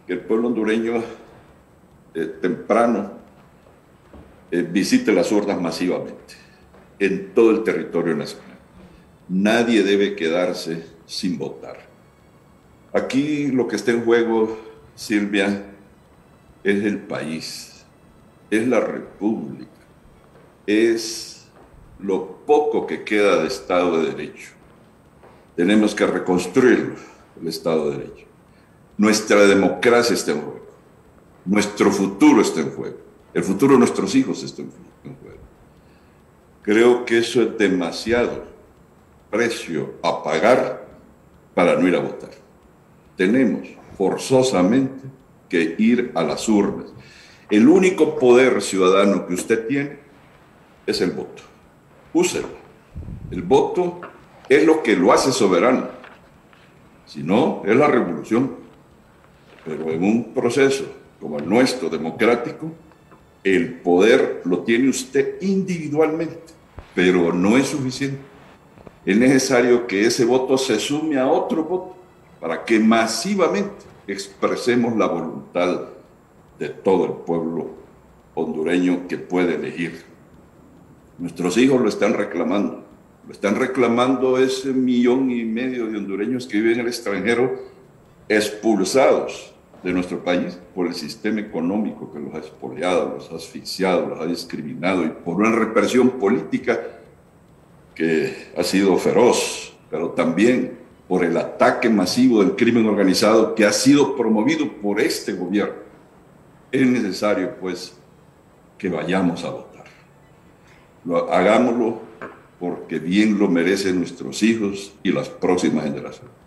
que el pueblo hondureño temprano visite las urnas masivamente en todo el territorio nacional. Nadie debe quedarse sin votar. Aquí lo que está en juego, Silvia, es el país, es la república, es lo poco que queda de Estado de Derecho. Tenemos que reconstruir el Estado de Derecho. Nuestra democracia está en juego. Nuestro futuro está en juego. El futuro de nuestros hijos está en juego. Creo que eso es demasiado precio a pagar para no ir a votar. Tenemos forzosamente que ir a las urnas. El único poder ciudadano que usted tiene es el voto. Úselo. El voto es lo que lo hace soberano. Si no, es la revolución. Pero en un proceso como el nuestro, democrático, el poder lo tiene usted individualmente, pero no es suficiente. Es necesario que ese voto se sume a otro voto para que masivamente expresemos la voluntad de todo el pueblo hondureño que puede elegir. Nuestros hijos lo están reclamando. Lo están reclamando ese 1,5 millones de hondureños que viven en el extranjero, expulsados de nuestro país por el sistema económico que los ha expoliado, los ha asfixiado, los ha discriminado y por una represión política que ha sido feroz, pero también por el ataque masivo del crimen organizado que ha sido promovido por este gobierno. Es necesario, pues, que vayamos a votar. Hagámoslo porque bien lo merecen nuestros hijos y las próximas generaciones.